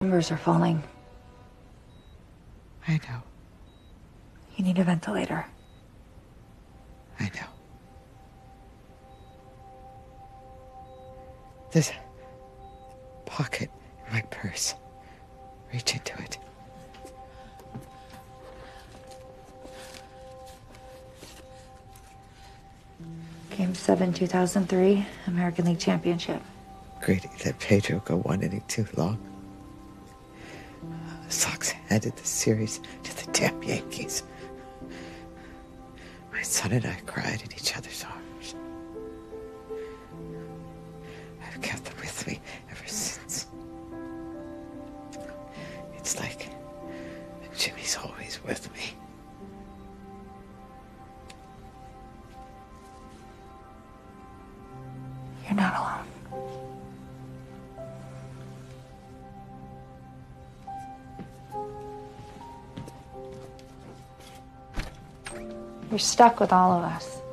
Numbers are falling. I know. You need a ventilator. I know. There's a pocket in my purse. Reach into it. Game 7, 2003, American League Championship. Greedy let Pedro go one inning too long. The Sox handed the series to the damn Yankees. My son and I cried in each other's arms. I've kept them with me ever since. It's like Jimmy's always with me. You're not alone. You're stuck with all of us.